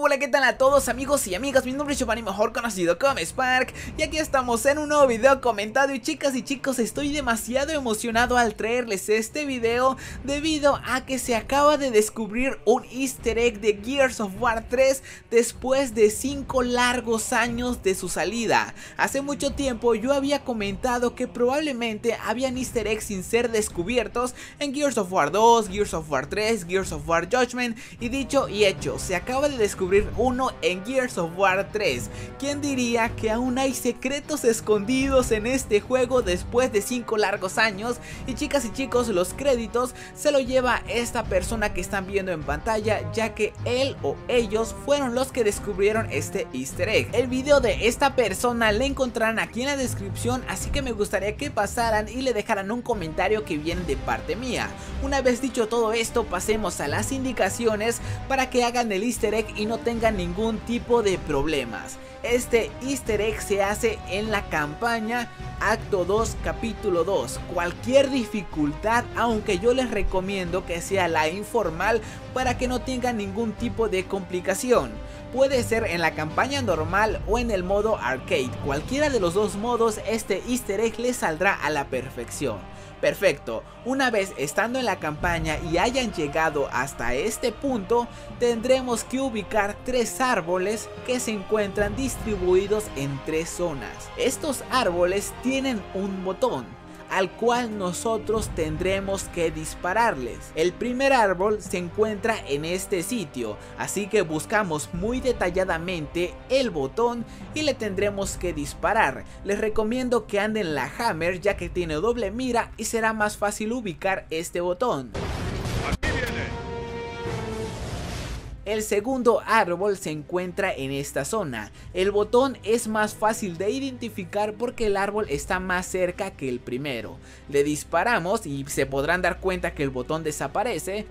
Hola, ¿qué tal a todos amigos y amigas? Mi nombre es Giovanni, mejor conocido como Spark, y aquí estamos en un nuevo video comentado. Y chicas y chicos, estoy demasiado emocionado al traerles este video debido a que se acaba de descubrir un easter egg de Gears of War 3 después de 5 largos años de su salida. Hace mucho tiempo yo había comentado que probablemente habían easter eggs sin ser descubiertos en Gears of War 2, Gears of War 3, Gears of War Judgment, y dicho y hecho, se acaba de descubrir uno en Gears of War 3. ¿Quién diría que aún hay secretos escondidos en este juego después de 5 largos años? Y chicas y chicos, los créditos se lo lleva esta persona que están viendo en pantalla, ya que él o ellos fueron los que descubrieron este easter egg. El video de esta persona le encontrarán aquí en la descripción, así que me gustaría que pasaran y le dejaran un comentario que viene de parte mía. Una vez dicho todo esto, pasemos a las indicaciones para que hagan el easter egg y no tengan ningún tipo de problemas. Este easter egg se hace en la campaña Acto 2 Capítulo 2. Cualquier dificultad, aunque yo les recomiendo que sea la informal para que no tengan ningún tipo de complicación. Puede ser en la campaña normal o en el modo arcade. Cualquiera de los dos modos, este easter egg les saldrá a la perfección. Perfecto, una vez estando en la campaña y hayan llegado hasta este punto, tendremos que ubicar 3 árboles que se encuentran distribuidos en 3 zonas. Estos árboles tienen un botón al cual nosotros tendremos que dispararles. El primer árbol se encuentra en este sitio, así que buscamos muy detalladamente el botón y le tendremos que disparar. Les recomiendo que anden la Hammer, ya que tiene doble mira y será más fácil ubicar este botón. Aquí viene. El segundo árbol se encuentra en esta zona. El botón es más fácil de identificar porque el árbol está más cerca que el primero. Le disparamos y se podrán dar cuenta que el botón desaparece.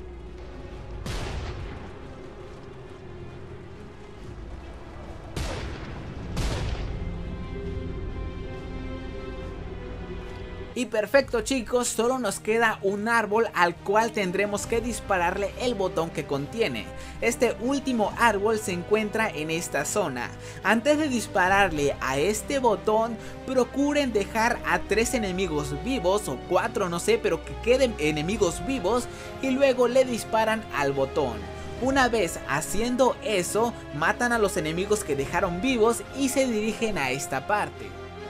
Y perfecto chicos, solo nos queda un árbol al cual tendremos que dispararle el botón que contiene. Este último árbol se encuentra en esta zona. Antes de dispararle a este botón, procuren dejar a 3 enemigos vivos o 4, no sé, pero que queden enemigos vivos y luego le disparan al botón. Una vez haciendo eso, matan a los enemigos que dejaron vivos y se dirigen a esta parte.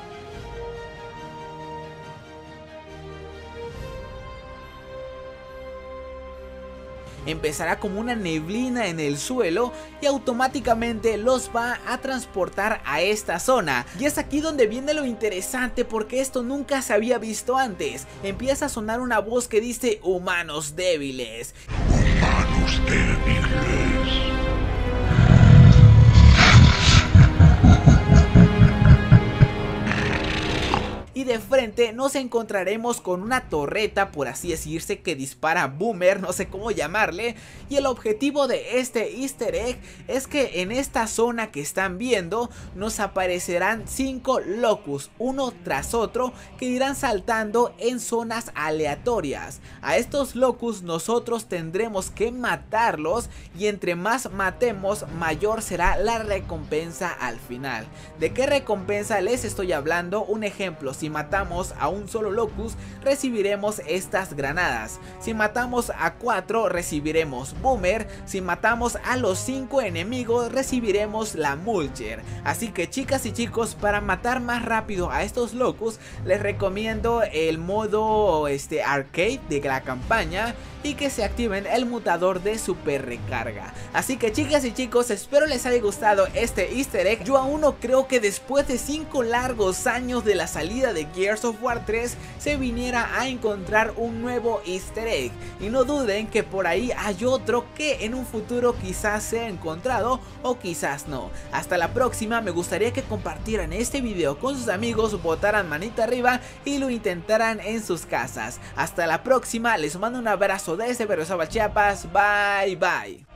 Empezará como una neblina en el suelo y automáticamente los va a transportar a esta zona. Y es aquí donde viene lo interesante, porque esto nunca se había visto antes. Empieza a sonar una voz que dice: humanos débiles. Humanos débiles. Y de frente nos encontraremos con una torreta, por así decirse, que dispara boomer, no sé cómo llamarle. Y el objetivo de este easter egg es que en esta zona que están viendo nos aparecerán 5 locus, uno tras otro, que irán saltando en zonas aleatorias. A estos locus nosotros tendremos que matarlos, y entre más matemos, mayor será la recompensa al final. ¿De qué recompensa les estoy hablando? Un ejemplo: si matamos a un solo locus, recibiremos estas granadas. Si matamos a 4, recibiremos boomer. Si matamos a los 5 enemigos, recibiremos la mulcher. Así que chicas y chicos, para matar más rápido a estos locus, les recomiendo el modo arcade de la campaña, y que se activen el mutador de super recarga. Así que chicas y chicos, espero les haya gustado este easter egg. Yo aún no creo que después de 5 largos años de la salida de Gears of War 3 se viniera a encontrar un nuevo easter egg. Y no duden que por ahí hay otro que en un futuro quizás sea encontrado o quizás no. Hasta la próxima. Me gustaría que compartieran este video con sus amigos, botaran manita arriba y lo intentaran en sus casas. Hasta la próxima, les mando un abrazo desde Berriozábal, Chiapas. Bye bye.